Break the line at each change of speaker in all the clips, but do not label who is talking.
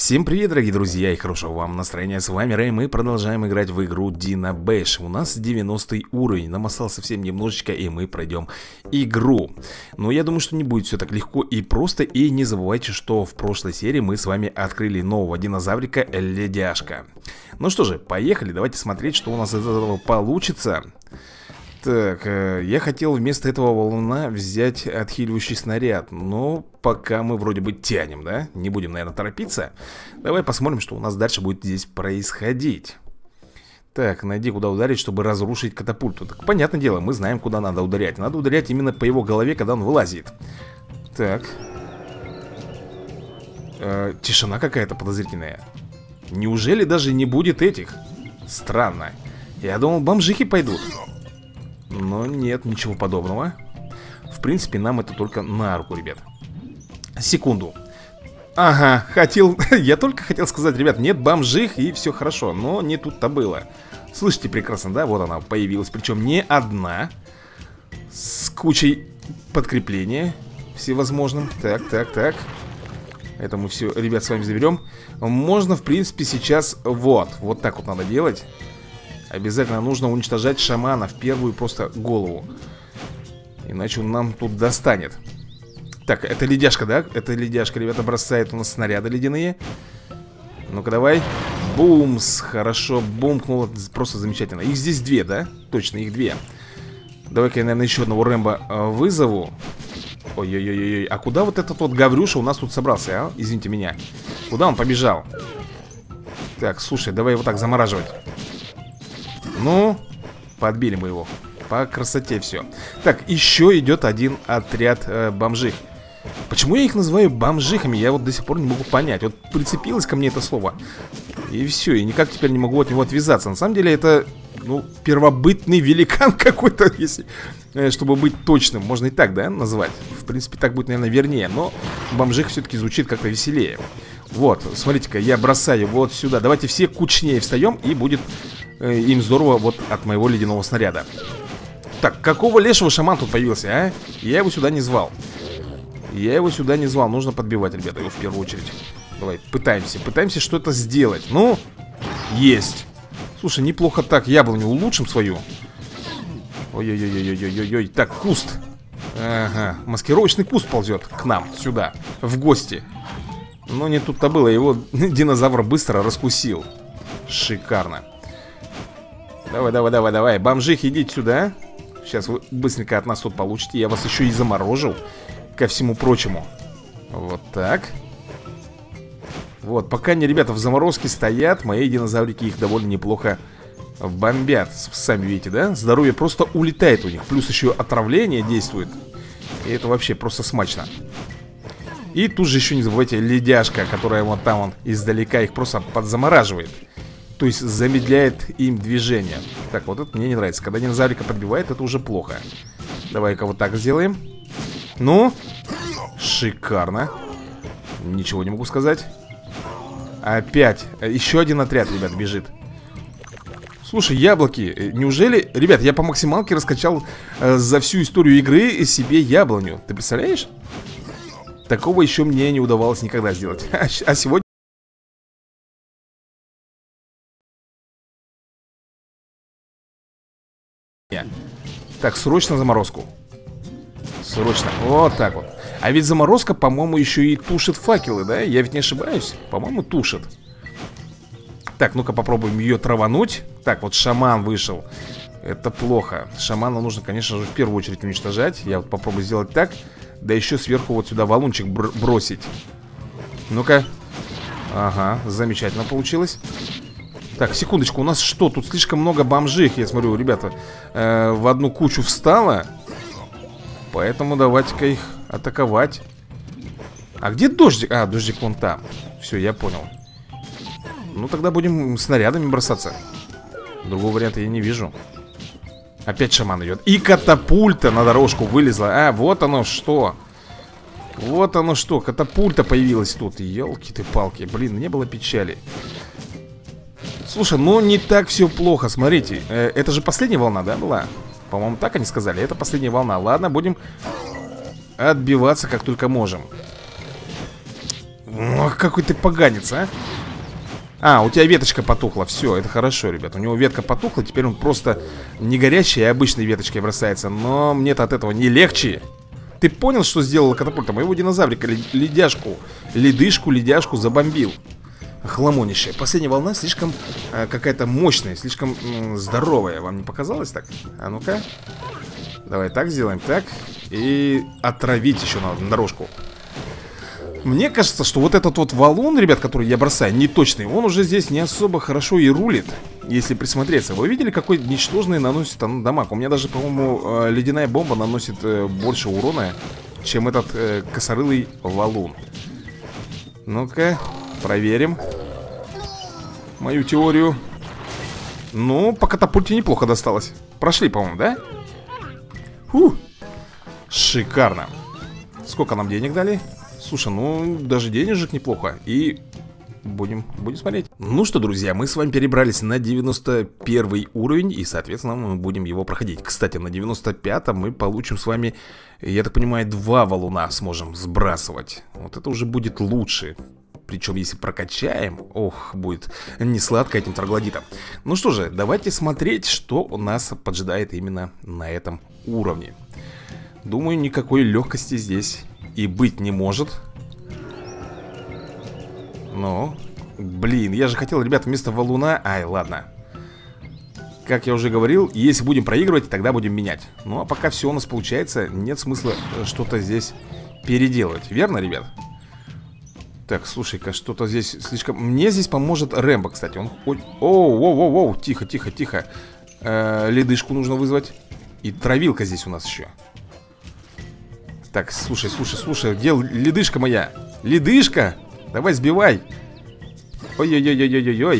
Всем привет, дорогие друзья, и хорошего вам настроения. С вами Рэй, мы продолжаем играть в игру Dino Bash. У нас 90 уровень, нам осталось совсем немножечко, и мы пройдем игру. Но я думаю, что не будет все так легко и просто. И не забывайте, что в прошлой серии мы с вами открыли нового динозаврика Ледяшка. Ну что же, поехали, давайте смотреть, что у нас из этого получится. Так, я хотел вместо этого валуна взять отхиливающий снаряд. Но пока мы вроде бы тянем, да? Не будем, наверное, торопиться. Давай посмотрим, что у нас дальше будет здесь происходить. Так, найди, куда ударить, чтобы разрушить катапульту. Так, понятное дело, мы знаем, куда надо ударять. Надо ударять именно по его голове, когда он вылазит. Так. Тишина какая-то подозрительная. Неужели даже не будет этих? Странно. Я думал, бомжихи пойдут. Но нет, ничего подобного. В принципе, нам это только на руку, ребят. Секунду. Ага, я только хотел сказать, ребят, нет бомжих и все хорошо. Но не тут-то было. Слышите прекрасно, да? Вот она появилась. Причем не одна. С кучей подкрепления всевозможным. Так. Это мы все, ребят, с вами заберем. Можно, в принципе, сейчас вот так вот надо делать. Обязательно нужно уничтожать шамана в первую просто голову. Иначе он нам тут достанет. Так, это ледяшка, да? Это ледяшка, ребята, бросает у нас снаряды ледяные. Ну-ка, давай. Бумс, хорошо, бумкнуло. Просто замечательно. Их здесь две, да? Точно, их две. Давай-ка я, наверное, еще одного Рэмбо вызову. Ой-ой-ой-ой. А куда вот этот вот Гаврюша у нас тут собрался, а? Извините меня. Куда он побежал? Так, слушай, давай его так замораживать. Ну, подбили мы его. По красоте все. Так, еще идет один отряд бомжих. Почему я их называю бомжихами, я вот до сих пор не могу понять. Вот прицепилось ко мне это слово. И все, и никак теперь не могу от него отвязаться. На самом деле это, ну, первобытный великан какой-то, если, чтобы быть точным. Можно и так, да, назвать. В принципе, так будет, наверное, вернее. Но бомжих все-таки звучит как-то веселее. Вот, смотрите-ка, я бросаю вот сюда. Давайте все кучнее встаем, и будет им здорово вот от моего ледяного снаряда. Так, какого лешего шаман тут появился, а? Я его сюда не звал. Нужно подбивать, ребята, его в первую очередь. Давай, пытаемся что-то сделать. Ну, есть. Слушай, неплохо так, яблоню улучшим свою. Ой-ой-ой-ой-ой-ой-ой. Так, куст. Ага, маскировочный куст ползет к нам, сюда, в гости. Но не тут-то было, его динозавр быстро раскусил. Шикарно. Давай, бомжих, идите сюда. Сейчас вы быстренько от нас тут получите. Я вас еще и заморожу, ко всему прочему. Вот так. Вот, пока они, ребята, в заморозке стоят, мои динозаврики их довольно неплохо бомбят. Сами видите, да? Здоровье просто улетает у них. Плюс еще отравление действует. И это вообще просто смачно. И тут же еще не забывайте ледяшка, которая вот там издалека их просто подзамораживает. То есть замедляет им движение. Так, вот это мне не нравится. Когда динозаврика подбивает, это уже плохо. Давай-ка вот так сделаем. Ну, шикарно. Ничего не могу сказать. Опять, еще один отряд, ребят, бежит. Слушай, яблоки, неужели... Ребят, я по максималке раскачал за всю историю игры себе яблоню. Ты представляешь? Такого еще мне не удавалось никогда сделать. А сегодня... Так, срочно заморозку. Срочно, вот так вот. А ведь заморозка, по-моему, еще и тушит факелы, да? Я ведь не ошибаюсь? По-моему, тушит. Так, ну-ка попробуем ее травануть. Так, вот шаман вышел. Это плохо. Шамана нужно, конечно же, в первую очередь уничтожать. Я вот попробую сделать так. Да еще сверху вот сюда валунчик бросить. Ну-ка. Ага, замечательно получилось. Так, секундочку, у нас что? Тут слишком много бомжих, я смотрю, ребята, в одну кучу встало. Поэтому давайте-ка их атаковать. А где дождик? А, дождик вон там. Все, я понял. Ну, тогда будем снарядами бросаться. Другого варианта я не вижу. Опять шаман идет. И катапульта на дорожку вылезла. А, вот оно что. Вот оно что, катапульта появилась тут. Елки ты палки, блин, не было печали. Слушай, ну не так все плохо, смотрите. Это же последняя волна, да, была? По-моему, так они сказали, это последняя волна. Ладно, будем отбиваться как только можем. Ох, какой ты поганец, а. А, у тебя веточка потухла. Все, это хорошо, ребят. У него ветка потухла, теперь он просто не горящей, а обычной веточкой бросается. Но мне-то от этого не легче. Ты понял, что сделала катапульта? Моего динозаврика, ледышку забомбил. Хламонищая. Последняя волна слишком какая-то мощная, слишком здоровая. Вам не показалось так? А ну-ка. Давай так сделаем, так. И отравить еще надо на дорожку. Мне кажется, что вот этот вот валун, ребят, который я бросаю, неточный, он уже здесь не особо хорошо и рулит, если присмотреться. Вы видели, какой ничтожный наносит дамаг? У меня даже, по-моему, ледяная бомба наносит больше урона, чем этот косорылый валун. Ну-ка, проверим мою теорию. Ну, по катапульте неплохо досталось. Прошли, по-моему, да? Фу. Шикарно. Сколько нам денег дали? Слушай, ну, даже денежек неплохо. И будем смотреть. Ну что, друзья, мы с вами перебрались на 91 уровень. И, соответственно, мы будем его проходить. Кстати, на 95-м мы получим с вами, я так понимаю, 2 валуна сможем сбрасывать. Вот это уже будет лучше. Причем, если прокачаем, ох, будет не сладко этим троглодитам. Ну что же, давайте смотреть, что у нас поджидает именно на этом уровне. Думаю, никакой легкости здесь и быть не может. Ну, блин, я же хотел, ребят, вместо валуна... Ай, ладно. Как я уже говорил, если будем проигрывать, тогда будем менять. Ну, а пока все у нас получается, нет смысла что-то здесь переделывать. Верно, ребят? Так, слушай-ка, что-то здесь слишком... Мне здесь поможет Рэмбо, кстати. Он... Оу, тихо. Ледышку нужно вызвать. И травилка здесь у нас еще. Так, слушай, где ледышка моя? Ледышка! Давай сбивай. Ой-ой-ой-ой-ой-ой.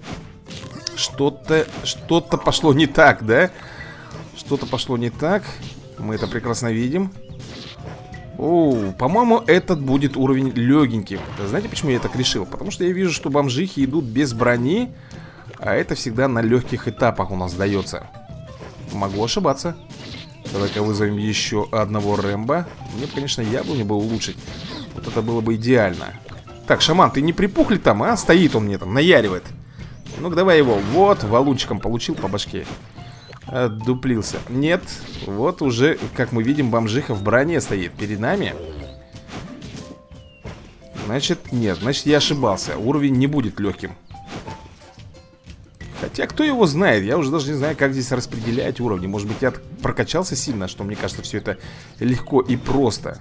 Что-то пошло не так, да? Что-то пошло не так. Мы это прекрасно видим. Оу, по-моему, этот будет уровень легеньким. Знаете, почему я так решил? Потому что я вижу, что бомжихи идут без брони, а это всегда на легких этапах у нас дается. Могу ошибаться. Давай-ка вызовем еще одного Рэмбо. Мне бы, конечно, яблоню бы улучшить. Вот это было бы идеально. Так, шаман, ты не припух ли там, а? Стоит он мне там, наяривает. Ну-ка, давай его. Вот, валунчиком получил по башке. Отдуплился. Нет, вот уже, как мы видим, бомжиха в броне стоит перед нами. Значит, нет, значит, я ошибался. Уровень не будет легким. Хотя, кто его знает, я уже даже не знаю, как здесь распределять уровни. Может быть, я прокачался сильно, что мне кажется, все это легко и просто.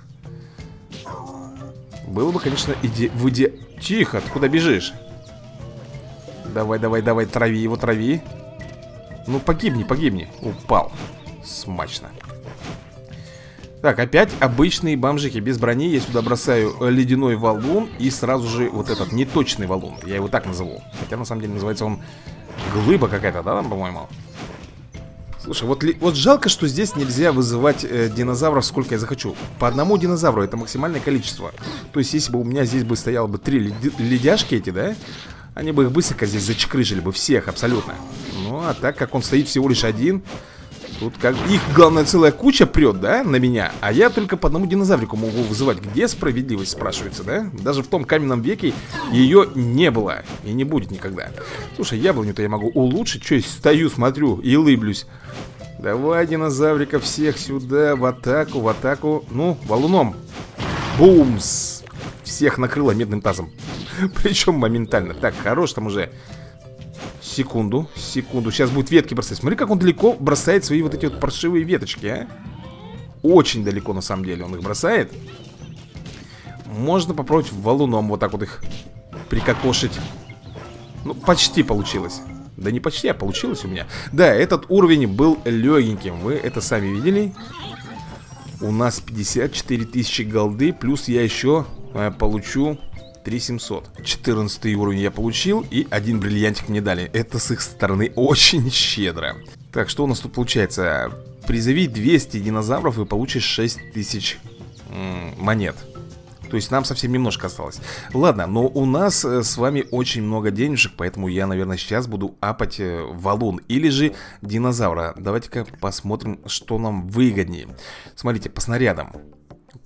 Было бы, конечно, Тихо, ты куда бежишь? Давай, трави его, трави. Ну, погибни. Упал. Смачно. Так, опять обычные бомжихи без брони. Я сюда бросаю ледяной валун и сразу же вот этот неточный валун. Я его так назову. Хотя, на самом деле, называется он глыба какая-то, да, по-моему? Слушай, вот жалко, что здесь нельзя вызывать динозавров сколько я захочу. По одному динозавру, это максимальное количество. То есть, если бы у меня здесь бы стояло бы 3 ледяшки эти, да, они бы их быстренько здесь зачекрыжили бы, всех абсолютно. Ну, а так как он стоит всего лишь один, тут как их, главное, целая куча прет, да, на меня. А я только по одному динозаврику могу вызывать. Где справедливость, спрашивается, да? Даже в том каменном веке ее не было и не будет никогда. Слушай, яблоню-то я могу улучшить. Че, стою, смотрю и улыблюсь. Давай, динозавриков всех сюда, в атаку. Ну, валуном. Бумс. Всех накрыло медным тазом. Причем моментально. Так, хорош там уже. Секунду. Сейчас будет ветки бросать. Смотри, как он далеко бросает свои вот эти вот паршивые веточки, а. Очень далеко, на самом деле, он их бросает. Можно попробовать валуном вот так вот их прикокошить. Ну, почти получилось. Да не почти, а получилось у меня. Да, этот уровень был легеньким. Вы это сами видели. У нас 54 тысячи голды. Плюс я еще получу 3700. 14 уровень я получил. И один бриллиантик мне дали. Это с их стороны очень щедро. Так, что у нас тут получается? Призови 200 динозавров и получишь 6000 монет. То есть нам совсем немножко осталось. Ладно, но у нас с вами очень много денежек, поэтому я, наверное, сейчас буду апать валун или же динозавра. Давайте-ка посмотрим, что нам выгоднее. Смотрите, по снарядам.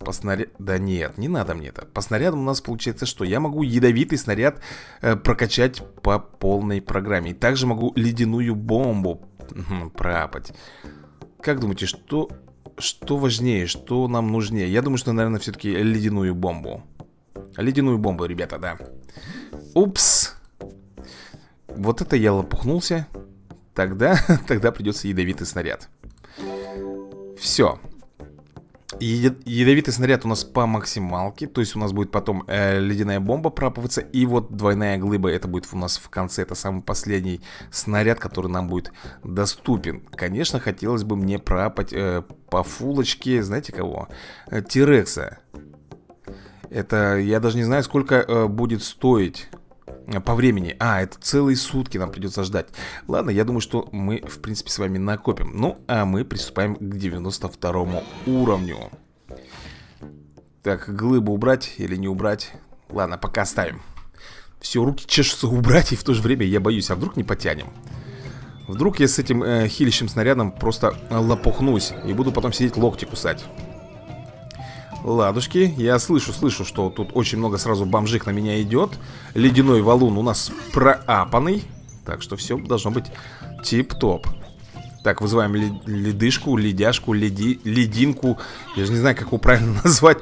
По снаряд... Да нет, не надо мне это. По снарядам у нас получается что? Я могу ядовитый снаряд прокачать по полной программе. И также могу ледяную бомбу пропать. Как думаете, что важнее, что нам нужнее? Я думаю, что, наверное, все-таки ледяную бомбу. Ледяную бомбу, ребята, да. Упс. Вот это я лопухнулся. Тогда придется ядовитый снаряд. Все. Ядовитый снаряд у нас по максималке. То есть у нас будет потом ледяная бомба пропаваться. И вот двойная глыба, это будет у нас в конце. Это самый последний снаряд, который нам будет доступен. Конечно, хотелось бы мне пропать по фулочке, знаете кого? Тирекса. Это я даже не знаю, сколько будет стоить по времени. Это целые сутки нам придется ждать. Ладно, я думаю, что мы, в принципе, с вами накопим. Ну, а мы приступаем к 92 уровню. Так, глыбу убрать или не убрать? Ладно, пока оставим. Все, руки чешутся убрать, и в то же время я боюсь, а вдруг не потянем? Вдруг я с этим хилящим снарядом просто лопухнусь и буду потом сидеть локти кусать. Ладушки, я слышу, что тут очень много сразу бомжих на меня идет. Ледяной валун у нас проапанный. Так что все должно быть тип-топ. Так, вызываем ледышку, ледяшку, лединку. Я же не знаю, как его правильно назвать.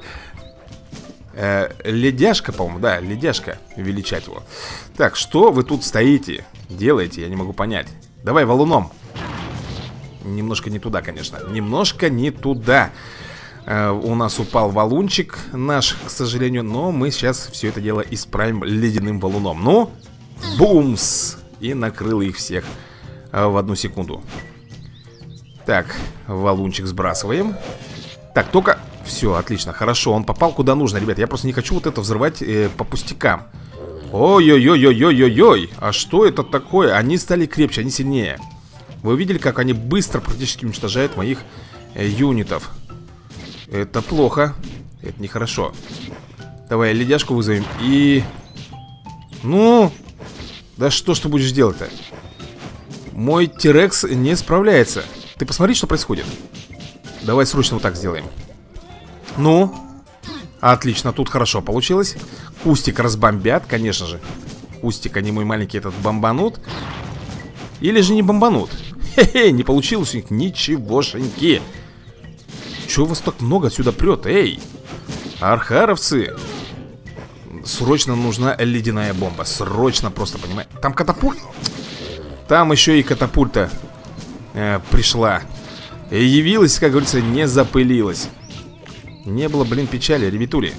Ледяшка, по-моему, да, ледяшка. Величать его. Так, что вы тут стоите? Делаете, я не могу понять. Давай валуном. Немножко не туда, конечно. Немножко не туда. У нас упал валунчик наш, к сожалению. Но мы сейчас все это дело исправим ледяным валуном. Ну, бумс! И накрыл их всех в одну секунду. Так, валунчик сбрасываем. Так, только... Все, отлично, хорошо, он попал куда нужно, ребят. Я просто не хочу вот это взрывать по пустякам. Ой-ой-ой-ой-ой-ой-ой. А что это такое? Они стали крепче, они сильнее. Вы увидели, как они быстро практически уничтожают моих юнитов? Это плохо. Это нехорошо. Давай ледяшку вызовем. И... Ну... Да что ж ты будешь делать-то? Мой Тирекс не справляется. Ты посмотри, что происходит. Давай срочно вот так сделаем. Ну... Отлично, тут хорошо получилось. Кустик разбомбят, конечно же. Кустик, они мой маленький этот бомбанут. Или же не бомбанут. Хе-хе, не получилось у них ничегошеньки. Чего вас так много отсюда прет, эй? Архаровцы. Срочно нужна ледяная бомба. Срочно просто, понимаете. Там катапульт. Там еще и катапульта пришла. И явилась, как говорится, не запылилась. Не было, блин, печали, ребятули.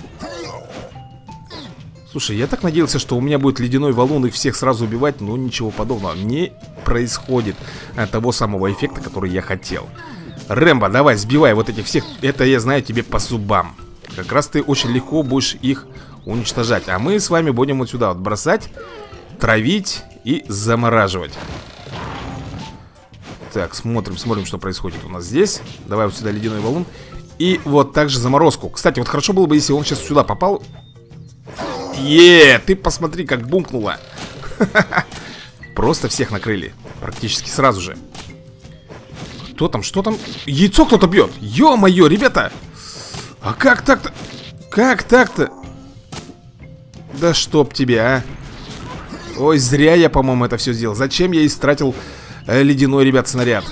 Слушай, я так надеялся, что у меня будет ледяной валун и всех сразу убивать. Но ничего подобного не происходит. Того самого эффекта, который я хотел. Рэмбо, давай, сбивай вот этих всех. Это я знаю тебе по зубам. Как раз ты очень легко будешь их уничтожать. А мы с вами будем вот сюда вот бросать, травить и замораживать. Так, смотрим, что происходит у нас здесь. Давай вот сюда ледяной валун. И вот так же заморозку. Кстати, вот хорошо было бы, если он сейчас сюда попал. Ты посмотри, как бумкнуло. Просто всех накрыли. Практически сразу же. Кто там, что там? Яйцо кто-то бьет. Ё-моё, ребята. А как так-то? Как так-то? Да чтоб тебя, а. Ой, зря я, по-моему, это все сделал. Зачем я истратил ледяной, ребят, снаряд?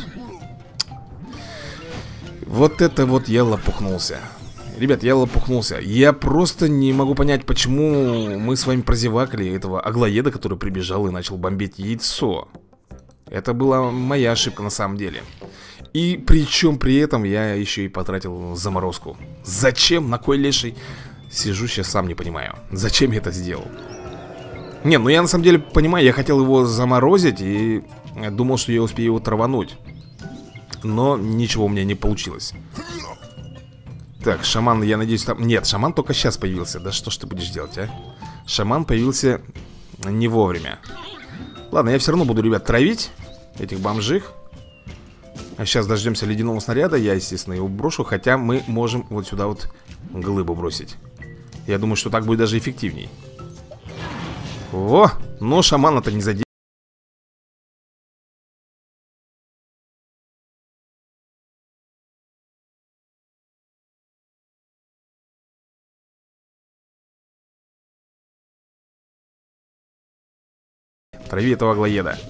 Вот это вот я лопухнулся. Ребят, я лопухнулся. Я просто не могу понять, почему мы с вами прозевакали этого аглоеда, который прибежал и начал бомбить яйцо. Это была моя ошибка на самом деле. И причем при этом я еще и потратил заморозку. Зачем? На кой леший? Сижу сейчас сам не понимаю. Зачем я это сделал? Не, ну я на самом деле понимаю, я хотел его заморозить и думал, что я успею его травануть. Но ничего у меня не получилось. Так, шаман, я надеюсь, там... Нет, шаман только сейчас появился. Да что ж ты будешь делать, а? Шаман появился не вовремя. Ладно, я все равно буду, ребят, травить этих бомжих. А сейчас дождемся ледяного снаряда. Я, естественно, его брошу. Хотя мы можем вот сюда вот глыбу бросить. Я думаю, что так будет даже эффективней. Во! Но шамана-то не задел. Трави этого аглоеда.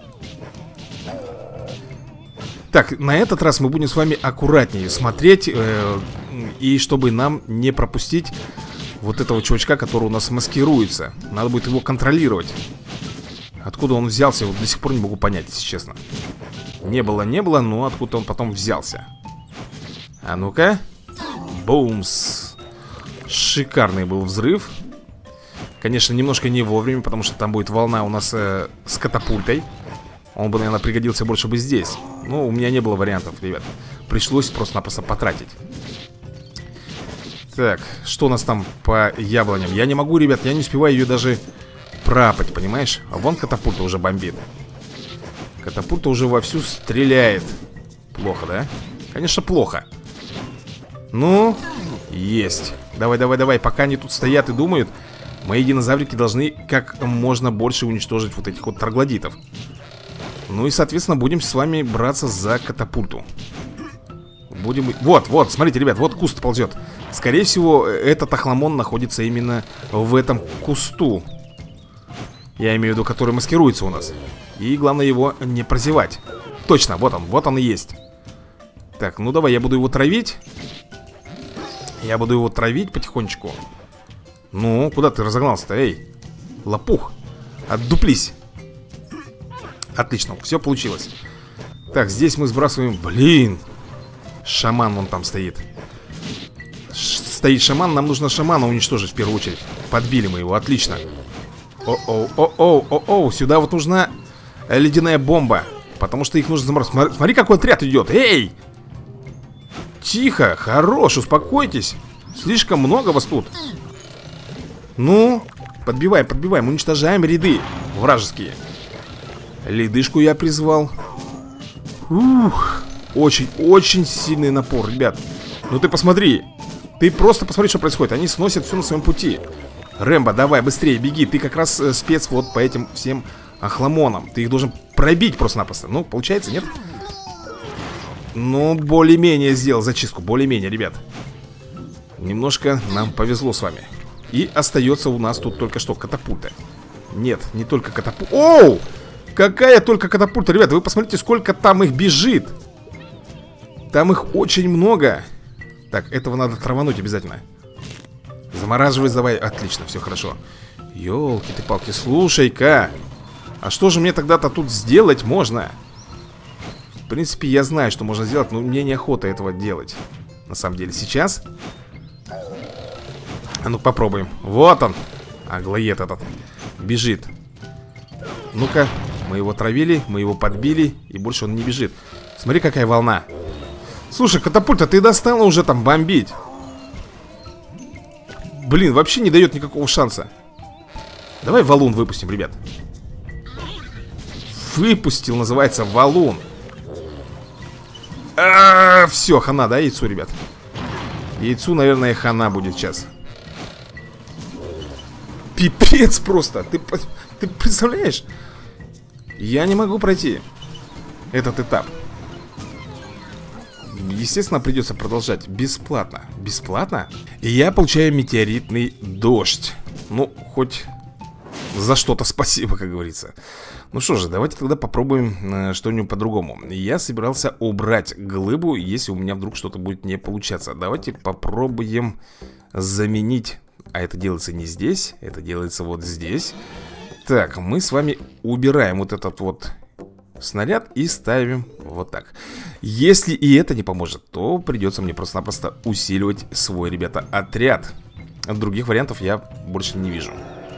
Так, на этот раз мы будем с вами аккуратнее смотреть, и чтобы нам не пропустить вот этого чувачка, который у нас маскируется. Надо будет его контролировать. Откуда он взялся, вот до сих пор не могу понять, если честно. Не было, но откуда он потом взялся. А ну-ка. Бумс. Шикарный был взрыв. Конечно, немножко не вовремя, потому что там будет волна у нас с катапультой. Он бы, наверное, пригодился больше бы здесь. Но у меня не было вариантов, ребят. Пришлось просто-напросто потратить. Так, что у нас там по яблоням? Я не могу, ребят, я не успеваю ее даже прапать, понимаешь? А вон катапульта уже бомбит. Катапульта уже вовсю стреляет. Плохо, да? Конечно, плохо. Ну, есть. Давай, давай, давай. Пока они тут стоят и думают, мои динозаврики должны как можно больше уничтожить вот этих вот троглодитов. Ну и, соответственно, будем с вами браться за катапульту. Будем... Вот, вот, смотрите, ребят, вот куст ползет. Скорее всего, этот охламон находится именно в этом кусту. Я имею в виду, который маскируется у нас. И главное его не прозевать. Точно, вот он и есть. Так, ну давай, я буду его травить. Я буду его травить потихонечку. Ну, куда ты разогнался-то, эй? Лопух, отдуплись. Отлично, все получилось. Так, здесь мы сбрасываем... Блин, шаман вон там стоит. Стоит шаман, нам нужно шамана уничтожить в первую очередь. Подбили мы его, отлично. О-оу, о-оу, о-оу, сюда вот нужна ледяная бомба. Потому что их нужно заморозить. Смотри, какой отряд идет, эй! Тихо, хорош, успокойтесь. Слишком много вас тут. Ну, подбиваем, подбиваем, уничтожаем ряды вражеские. Ледышку я призвал. Ух, очень, очень сильный напор, ребят. Ну ты посмотри. Ты просто посмотри, что происходит. Они сносят все на своем пути. Рэмбо, давай, быстрее, беги. Ты как раз спец вот по этим всем охламонам. Ты их должен пробить просто-напросто. Ну, получается, нет? Ну, более-менее сделал зачистку. Более-менее, ребят. Немножко нам повезло с вами. И остается у нас тут только что катапульта. Нет, не только катапульта. Оу! Какая только катапульта, ребята, вы посмотрите, сколько там их бежит. Там их очень много. Так, этого надо травануть обязательно. Замораживай, давай, отлично, все хорошо. Ёлки ты палки, слушай-ка. А что же мне тогда-то тут сделать можно? В принципе, я знаю, что можно сделать, но мне неохота этого делать. На самом деле, сейчас. А ну попробуем, вот он. Аглоед этот бежит. Ну-ка. Мы его травили, мы его подбили, и больше он не бежит. Смотри, какая волна. Слушай, катапульта, ты достала уже там бомбить. Блин, вообще не дает никакого шанса. Давай валун выпустим, ребят. Выпустил, называется, валун. Все, хана, да, яйцу, ребят. Яйцу, наверное, хана будет сейчас. Пипец просто. Ты представляешь? Я не могу пройти этот этап. Естественно, придется продолжать бесплатно. Бесплатно? И я получаю метеоритный дождь. Ну, хоть за что-то спасибо, как говорится. Ну что же, давайте тогда попробуем что-нибудь по-другому. Я собирался убрать глыбу, если у меня вдруг что-то будет не получаться. Давайте попробуем заменить. А это делается не здесь, это делается вот здесь. Так, мы с вами убираем вот этот вот снаряд и ставим вот так. Если и это не поможет, то придется мне просто-напросто усиливать свой, ребята, отряд. Других вариантов я больше не вижу.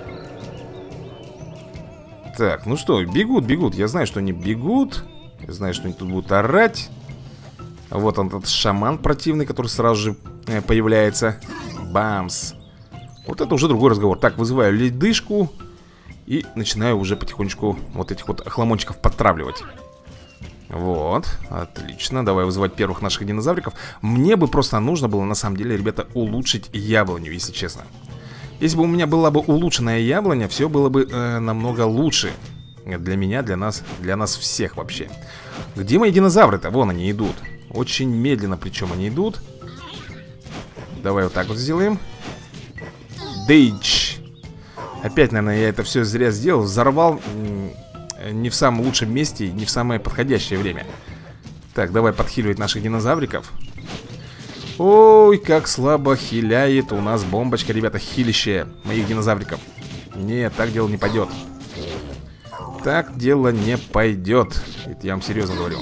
Так, ну что, бегут, бегут. Я знаю, что они бегут. Я знаю, что они тут будут орать. Вот он, этот шаман противный, который сразу же появляется. Бамс. Вот это уже другой разговор. Так, вызываю ледышку. И начинаю уже потихонечку вот этих вот охламончиков подтравливать. Вот, отлично. Давай вызывать первых наших динозавриков. Мне бы просто нужно было, на самом деле, ребята, улучшить яблоню, если честно. Если бы у меня была бы улучшенная яблоня, все было бы намного лучше. Для меня, для нас всех вообще. Где мои динозавры-то? Вон они идут. Очень медленно, причем они идут. Давай вот так вот сделаем. Дейдж. Опять, наверное, я это все зря сделал. Взорвал не в самом лучшем месте, не в самое подходящее время. Так, давай подхиливать наших динозавриков. Ой, как слабо хиляет у нас бомбочка, ребята, хилище моих динозавриков. Нет, так дело не пойдет. Так дело не пойдет. Это я вам серьезно говорю.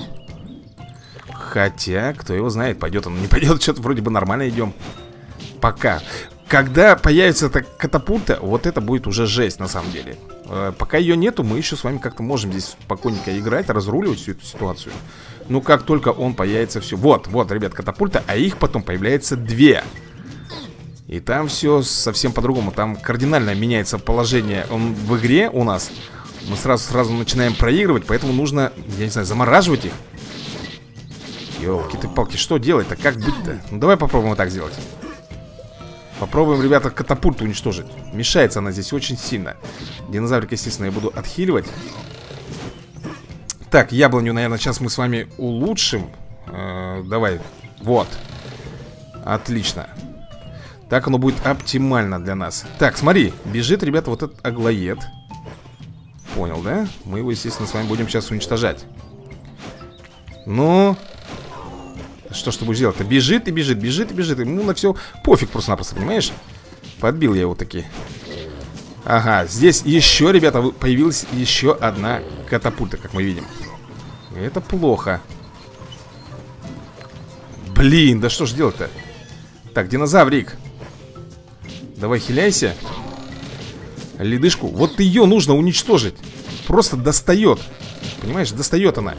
Хотя, кто его знает, пойдет он, не пойдет. Что-то вроде бы нормально идем. Пока. Когда появится эта катапульта, вот это будет уже жесть на самом деле. Пока ее нету, мы еще с вами как-то можем здесь спокойненько играть, разруливать всю эту ситуацию. Но как только он появится, все. Вот, ребят, катапульта, а их потом появляется 2. И там все совсем по-другому. Там кардинально меняется положение в игре у нас. Мы сразу начинаем проигрывать, поэтому нужно, я не знаю, замораживать их. Ёлки-ты-палки, что делать-то? Как быть-то? Ну давай попробуем вот так сделать. Попробуем, ребята, катапульту уничтожить. Мешается она здесь очень сильно. Динозаврик, естественно, я буду отхиливать. Так, яблоню, наверное, сейчас мы с вами улучшим. Давай, вот. Отлично. Так оно будет оптимально для нас. Так, смотри, бежит, ребята, вот этот аглоед. Понял, да? Мы его, естественно, с вами будем сейчас уничтожать. Ну... Что ж ты будешь делать-то? Бежит и бежит, бежит и бежит. Ему на все пофиг просто-напросто, понимаешь? Подбил я его таки. Ага, здесь еще, ребята, появилась еще одна катапульта, как мы видим. Это плохо. Блин, да что ж делать-то? Так, динозаврик, давай хиляйся. Ледышку, вот ее нужно уничтожить. Просто достает. Понимаешь, достает она.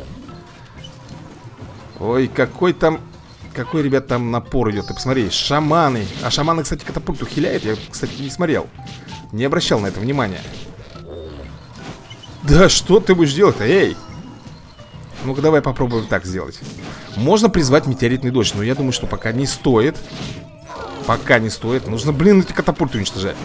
Ой, какой, ребят, там напор идет. Ты посмотри, шаманы. А шаманы, кстати, катапульту хиляют. Я, кстати, не смотрел. Не обращал на это внимания. Да что ты будешь делать-то, эй? Ну-ка, давай попробуем так сделать. Можно призвать метеоритный дождь, но я думаю, что пока не стоит. Пока не стоит. Нужно, блин, эти катапульты уничтожать.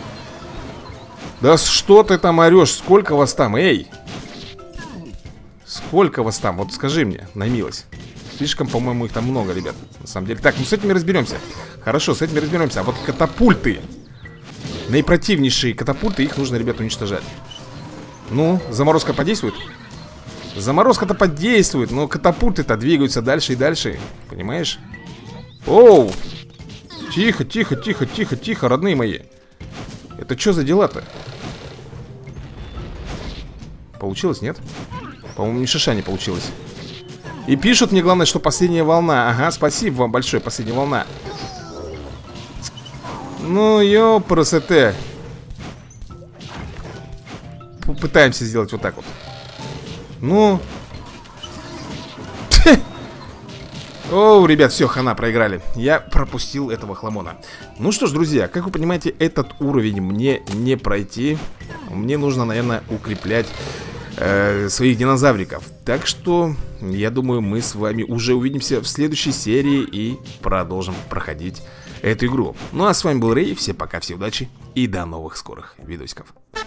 Да что ты там орешь? Сколько вас там, эй? Сколько вас там? Вот скажи мне, на милость. Слишком, по-моему, их там много, ребят. На самом деле. Так, ну с этими разберемся. Хорошо, с этими разберемся. А вот катапульты, наипротивнейшие катапульты, их нужно, ребят, уничтожать. Ну, заморозка подействует? Заморозка-то подействует, но катапульты-то двигаются дальше и дальше. Понимаешь? Оу! Тихо, тихо, тихо, тихо, тихо, родные мои. Это что за дела-то? Получилось, нет? По-моему, ни шиша не получилось. И пишут мне, главное, что последняя волна. Ага, спасибо вам большое, последняя волна. Ну, ёпрст. Попытаемся сделать вот так вот. Ну. Оу, ребят, все, хана, проиграли. Я пропустил этого хламона. Ну что ж, друзья, как вы понимаете, этот уровень мне не пройти. Мне нужно, наверное, укреплять своих динозавриков. Так что, я думаю, мы с вами уже увидимся в следующей серии и продолжим проходить эту игру. Ну а с вами был Рэй, всем пока, всем удачи и до новых скорых видосиков.